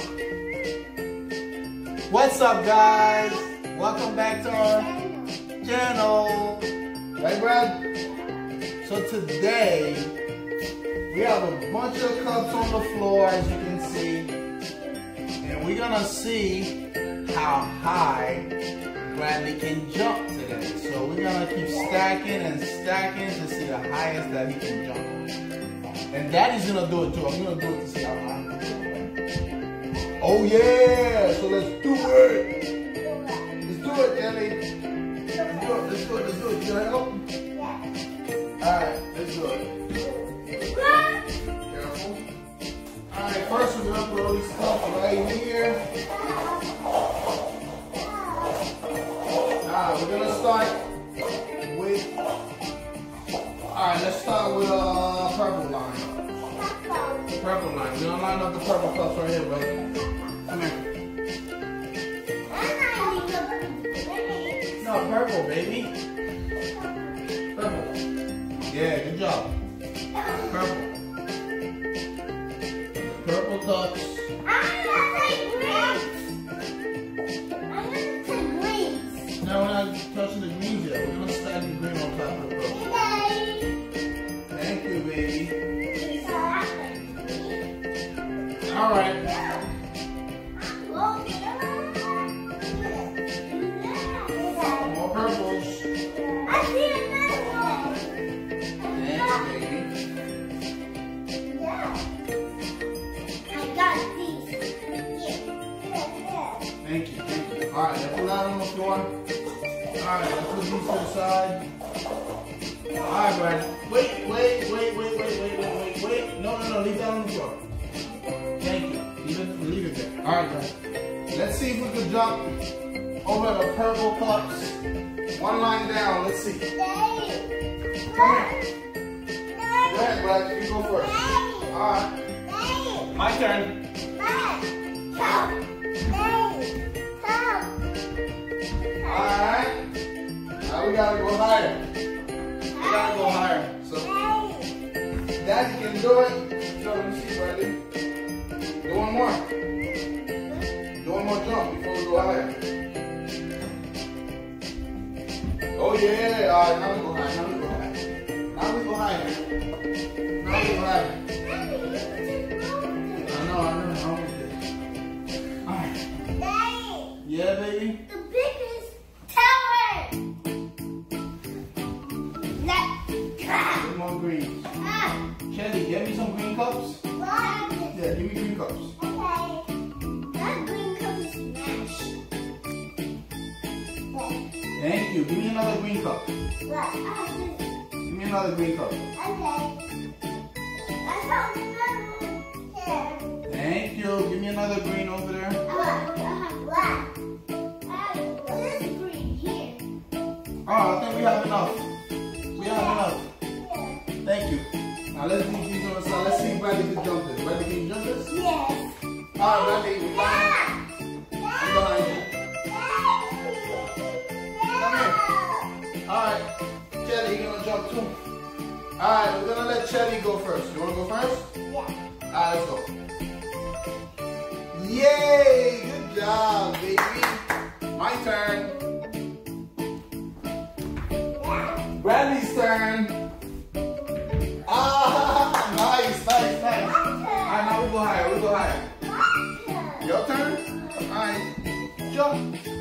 What's up, guys? Welcome back to our channel. Right, Brad? So today, we have a bunch of cups on the floor, as you can see. And we're gonna see how high Bradley can jump today. So we're gonna keep stacking and stacking to see the highest that he can jump. And Daddy's gonna do it too. I'm gonna do it to see how high. Oh yeah! So let's do it! Let's do it, Ellie. Let's do it, let's do it, let's do it. You gonna help? Yeah. Alright, let's do it. Careful. Alright, first we're gonna put all these stuff right here. Alright, we're gonna start with... Alright, let's start with purple line. Purple line. We're gonna line up the purple cups right here, buddy. Come here. No, purple, baby. Purple. Yeah, good job. Purple. Purple cups. No, we're not touching the greens yet. We're gonna stack the green on top of the purple. Thank you, baby. All right. More purples. I see another one. Thanks, baby. Yeah. I got these. Thank you, thank you. All right, let's put that on the floor. All right, let's put these to the side. All right, Brad. Wait. No, leave that on the floor. Thank you. Leave it there. All right, guys. Let's see if we can jump over the purple cups. One line down. Let's see. Come here. Go ahead, Brad. You go first. All right. My turn. All right. Now we gotta go higher. We gotta go higher. So Daddy can do it. So let me see, Bradley. Do one more. Do one more jump before we go higher. Oh yeah. All right. Now we go higher. Now we go higher. Now we go higher. I know. All right. Yeah, baby. The biggest tower. Get more greens. Shelly, get me some green cups. Yeah, give me green cups. Okay. That green cup is smashed. Thank you. Give me another green cup. What? Give me another green cup. Okay. I found another one here. Thank you. Give me another green over there. What? There's a green here. Oh, I think we have enough. We have enough. Thank you. Now let's leave these on the side. Let's see if Bradley can jump this. Bradley, can you jump this? Yes. All right, Bradley, we're behind you. Come here. All right. Chelly, you're going to jump too. All right, we're going to let Chelly go first. You want to go first? Yeah. All right, let's go. Yay! Good job, baby. My turn. Bradley's turn. Ah, nice. All right, now we go higher. Your turn. All right, jump.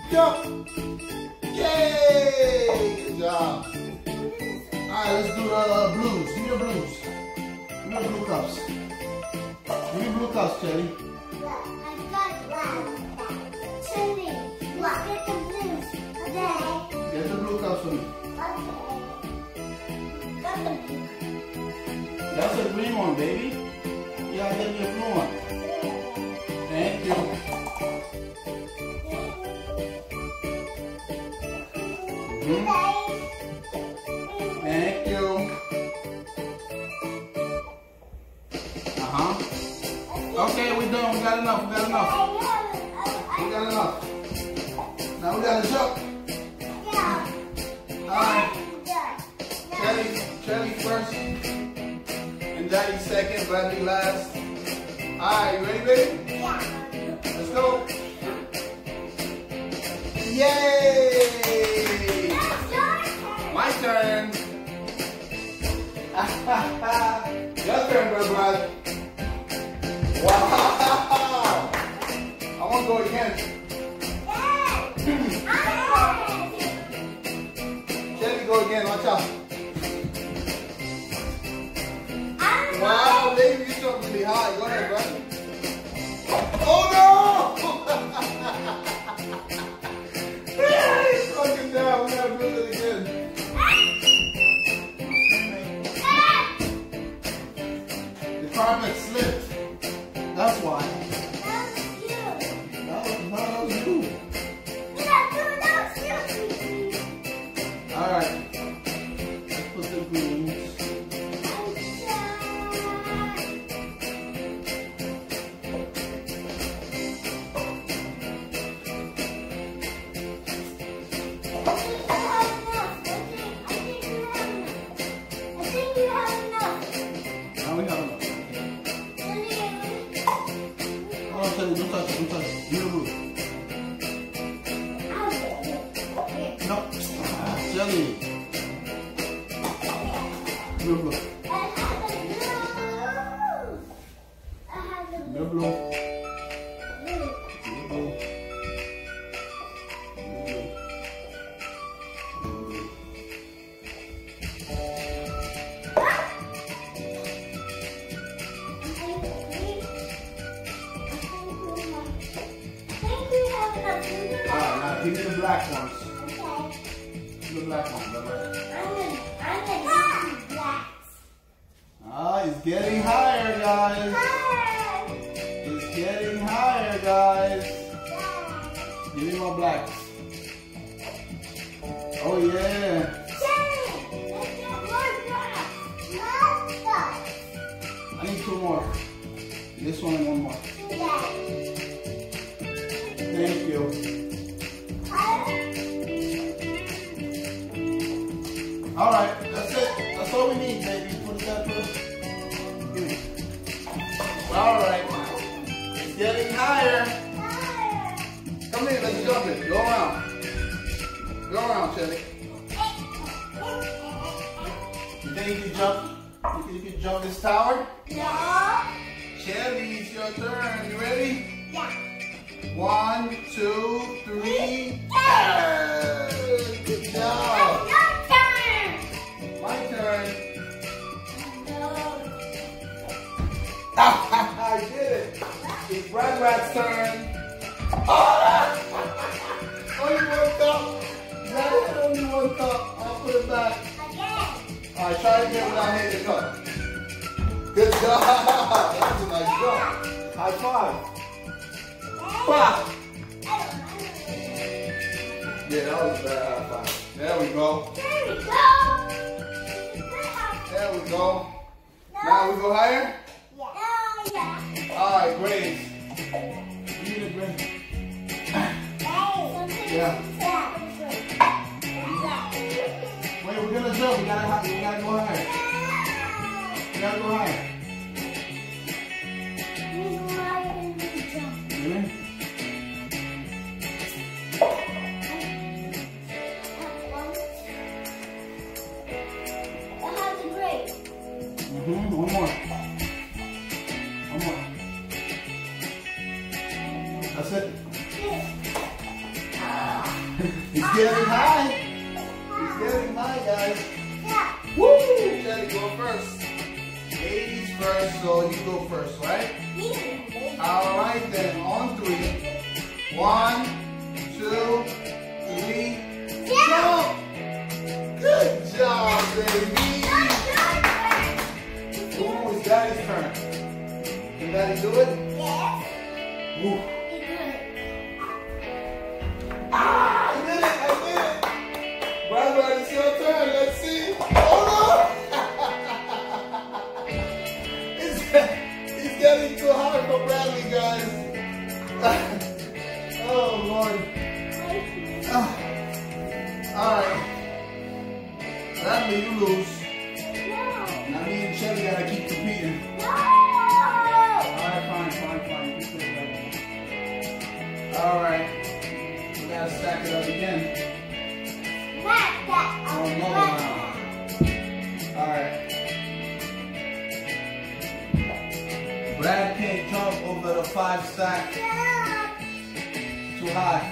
Yay! Good job. All right, let's do the blues. Give me your blues. Give me your blue cups. Give me blue cups, Chelly. I got one. Chili. Get the blues. Okay. Get the blue cups for me. Got the blue. That's a green one, baby. You gotta get me a blue one. Thank you. Thank you. Okay, we're done. We got enough. We got enough. Now we gotta jump. Alright. Chelly first. And Daddy second, Bradley last. Alright, you ready, baby? Yeah. Your turn, Brad. Wow. I want to go again. Shelly, go again. Watch out. Wow, baby, you jumped really high. Go ahead, Brad. Oh no! He's fucking down. We gotta build it again. The carpet slipped. That's why. That was you. Alright. Let's put the greens. Now we have enough. Don't touch it. You move. No. Jelly. Blue. Blue. Give me the black ones. Okay. The black ones, I'm gonna do blacks. Ah, it's getting higher, guys. It's getting higher, guys. Give me more blacks. Oh yeah. I need 2 more. This one and 1 more. Thank you. Alright, that's it. That's all we need, baby. Put that first. Give me. Alright. It's getting higher. Come here, let's jump it. Go around. Go around, Shelly. You think you can jump? You can jump this tower? No. Shelly, it's your turn. You ready? Yeah. 1, 2, 3. Yeah! Good job. My turn. I did it. It's Brad's turn. Oh! Only 1 cup. That is only 1 cup. I'll put it back. Alright, try it again without hitting the cup. Good job. That was a nice jump. High five. Wow. Yeah, that was a bad high five. There we go. There we go. Now we go higher? Yeah. Alright, Grace. You need a Grace. Yeah. Wait, we're gonna jump. We gotta go higher. We gotta go higher. Really? One more. That's it. It's getting high. It's getting high, guys. Yeah. Woo! Shelly, go first. Ladies first, so you go first, right? All right, then. On 3. 1, 2, 3. Jump! Good job, baby. Ooh, it's Daddy's turn. Can Daddy do it? Yes. Ooh. Ah, I did it. Brad, it's your turn. Let's see. Oh no! It's getting too hard for Bradley, guys. Oh Lord. All right. Bradley, you lose. Now me and Shelly gotta keep competing. Alright, fine. Keep it right. Alright. We gotta stack it up again. Oh, no. Alright. 5 stack. Too high.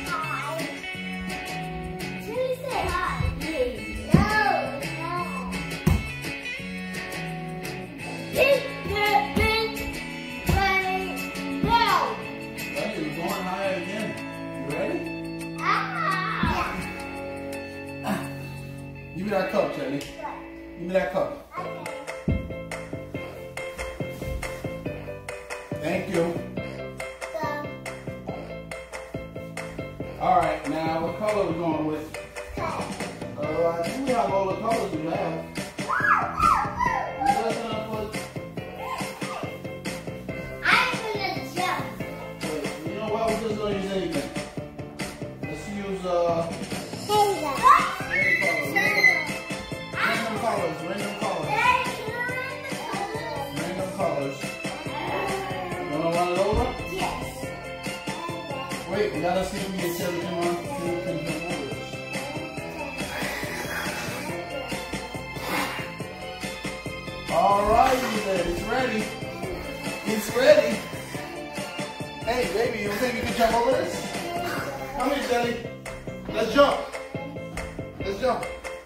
Give me that cup, Jenny. Give me that cup. Thank you. All right, now what color are we going with? I think we have all the colors we have. I'm gonna jump. Wait, you know what? We're just gonna use anything. Let's use random colors. Wanna run it over? Yes. Wait, we gotta see if we can tell him on to jump over this. Alright, it's ready. It's ready. Hey, baby, you think you can jump over this? Come here, Jelly. Let's jump. Let's jump.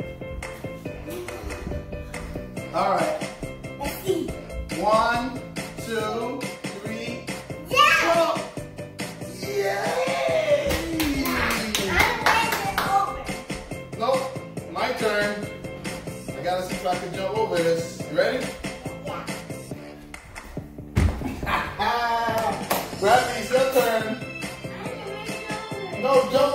Alright. Let's see. 1, 2, 3. Jump! Yay! I'm going over. Nope, my turn. I gotta see if I can jump over this. You ready? Yeah. Bradley, it's your turn. No, jump